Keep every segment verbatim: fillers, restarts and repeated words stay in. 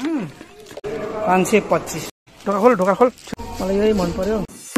पाँच सय पच्चिस। ढोका खोल ढोका खोल, मलाई यही मन पर्यो।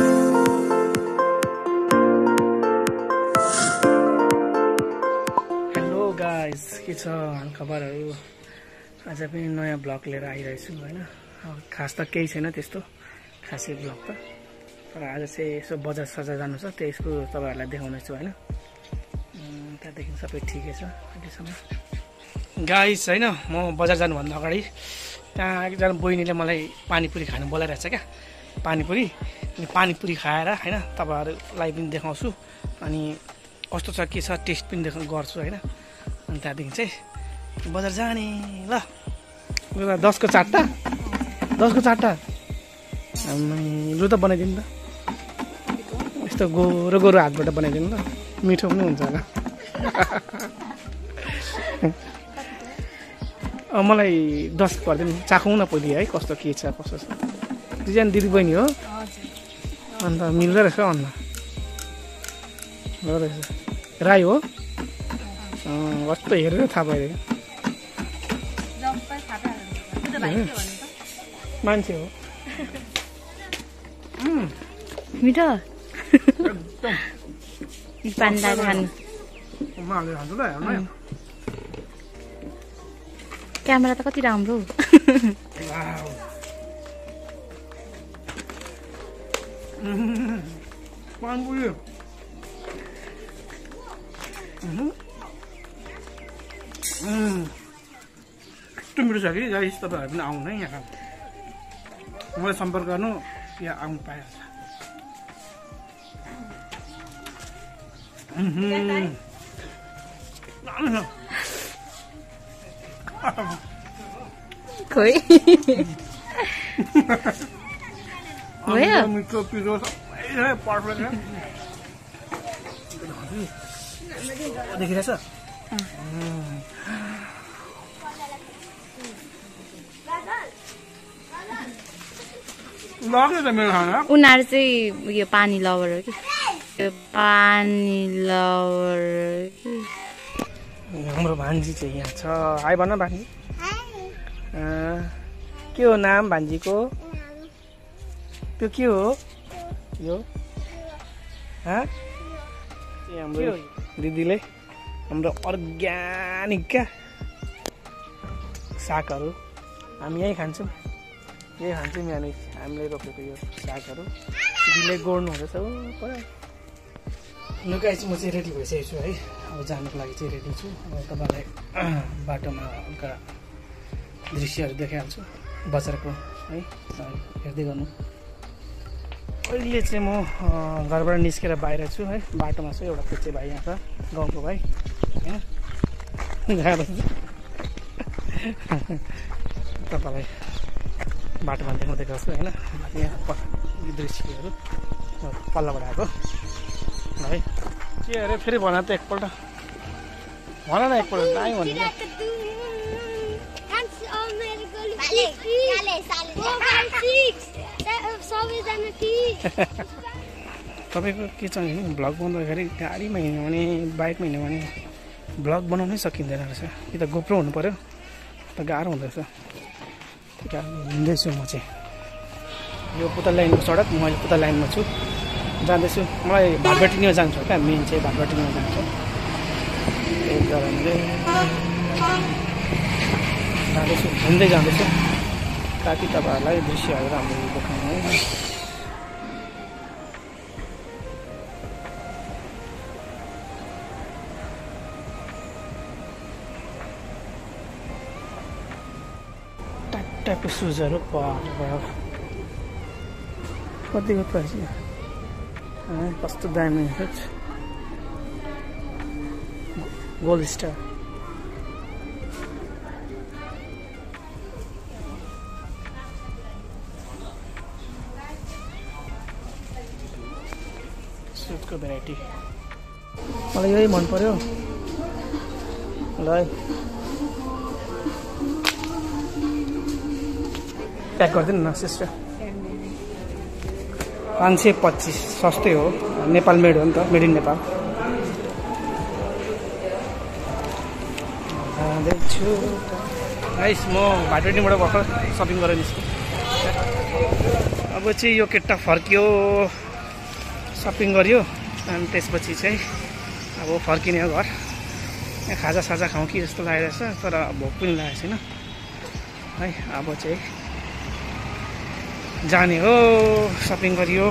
हेलो गाइस, के छ हालखबरहरू? आज पनि नयाँ ब्लग लिएर आइरहेछु होइन। खास त केही छैन त्यस्तो खासै ब्लग त, तर आज चाहिँ यसो बजार सजार जानु छ, त्यसको तपाईँहरूलाई देखाउनेछु होइन। त्यहाँदेखि सबै ठिकै छ अहिलेसम्म गाइस होइन। म बजार जानुभन्दा अगाडि त्यहाँ एकजना बहिनीले मलाई पानीपुरी खानु बोलाइरहेछ क्या, पानीपुरी। अनि पानीपुरी खाएर होइन तपाईँहरूलाई पनि देखाउँछु, अनि कस्तो छ के छ टेस्ट पनि देखाउ गर्छु होइन। अनि त्यहाँदेखि चाहिँ बजार जाने ल। दसको चारवटा दसको चारवटा लु त बनाइदिनु त, यस्तो गोरो गोरो हातबाट बनाइदिनु ल, मिठो पनि हुन्छ होला। मलाई दस गरिदिनु, चाखौँ न पहिले है कस्तो के छ कस्तो छ। दुईजना दिदी बहिनी हो अन्त मिल्दो रहेछ अन्त रहेछ। राई हो कस्तो हेरेर थाहा पाइदियो, मान्छे हो मिठो एकदम पान्दा खानु। क्यामेरा त कति राम्रो। यस्तो मिठो छ कि गाइस, तपाईँहरू पनि आउनु है यहाँ, मलाई सम्पर्क गर्नु, यहाँ आउनु पाइहाल्छ। खोइ भयो मिठो पिरो सबै पर्फेक्ट देखिरहेछ। उनीहरू चाहिँ उयो पानी लभर हो कि, पानी लभर कि। हाम्रो भान्जी चाहिँ यहाँ छ। हाई भन भान्जी। के हो नाम भान्जीको? त्यो के हो यो? हाम्रो दिदीले हाम्रो अर्ग्यानिक क्या सागहरू हामी यहीँ खान्छौँ, यही खान्छौँ हामी, हामीले रोपेको यो सागहरू। दिदीले गोड्नु हुँदैछ हो पर। लुगाइ चाहिँ म चाहिँ रेडी भइसकेको छु है, अब जानुको लागि चाहिँ रेडी छु। अब तपाईँलाई बाटोमा हल्का दृश्यहरू देखाइहाल्छु बजारको है, हेर्दै गर्नु। अहिले चाहिँ म घरबाट निस्केर बाहिर छु है, बाटोमा छु। एउटा पिच्छे भाइ यहाँ छ, गाउँको भाइ होइन, तपाईँलाई बाटोमा देखाउँदै गर्छु होइन। यहाँ दृश्यहरू पल्लोबाट आएको है। के अरे फेरि भन त एकपल्ट, भन न एकपल्ट, दाइ भने तपाईँको के छ भने भ्लग बनाउँदाखेरि गाडीमा हिँड्यो भने बाइकमा हिँड्यो भने भ्लग बनाउनै सकिँदैन रहेछ, कि त गोप्रो हुनु पऱ्यो, त गाह्रो हुँदोरहेछ। त्यही कारण हिँड्दैछु म चाहिँ। यो पुतल लाइनको सडक, म अहिले पुतल लाइनमा छु, जाँदैछु। मलाई भाटबेटिनीमा जान्छु क्या, मेन चाहिँ भाटबेटिनीमा जान्छु। त्यही कारणले जाँदैछु, हिँड्दै जाँदैछु ताकि तपाईँहरूलाई दृश्यहरू राम्रो देखाउनु है। टाइप टाइपको सुजहरू भयो, कतिको प्राइस कस्तो दामी गोल्ड स्टार। सुटको भेराइटी मलाई यही मन पर्यो ल। प्याक गरिदिनु न सिस्टर। पाँच सय पच्चिस सस्तै हो, नेपाल मेड हो नि त, मेड इन नेपाल। जाँदैछु गाइस म भाइटोटीबाट भर्खर सपिङ गरेर निस्केँ। अब चाहिँ यो केटा फर्कियो, सपिङ गर्यो, अनि त्यसपछि चाहिँ अब फर्किने हो घर। यहाँ खाजा साजा खाउँ कि जस्तो लागिरहेछ, तर भोक पनि लागेको छैन है। अब चाहिँ जाने हो, सपिङ गरियो।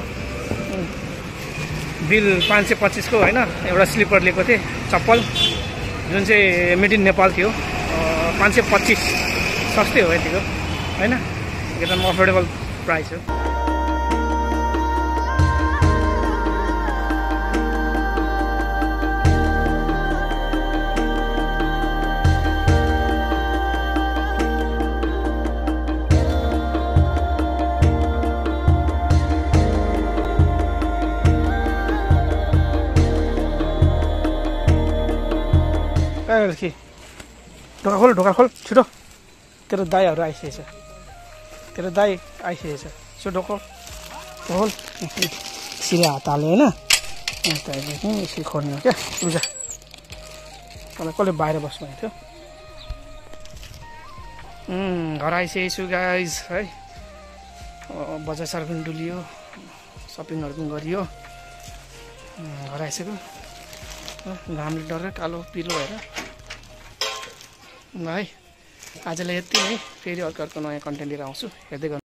बिल पाँच सय पच्चिसको होइन, एउटा स्लिपर लिएको थिएँ चप्पल, जुन चाहिँ मेड इन नेपाल थियो। पाँच सय पच्चिस सस्तै हो यतिको होइन, एकदम अफोर्डेबल प्राइस हो। के ढोका खोल, ढोका खोल छिटो, तेरो दाईहरू आइसकेछ, तेरो दाई आइसकेछ। सो ढोका खोल, सिरे हात हाल्यो होइन, यसरी खोल्ने हो क्या। बुझ मलाई कसले बाहिर बस्नु भएको थियो। घर आइसकेछु गाइज है। बजार सर पनि डुलियो, सपिङहरू पनि गरियो, घर आइसक्यो। घामले डर कालो पिलो भएर है। आजलाई यति है, फेरि अर्को अर्को नयाँ कन्टेन्ट लिएर आउँछु, हेर्दै गर्नु।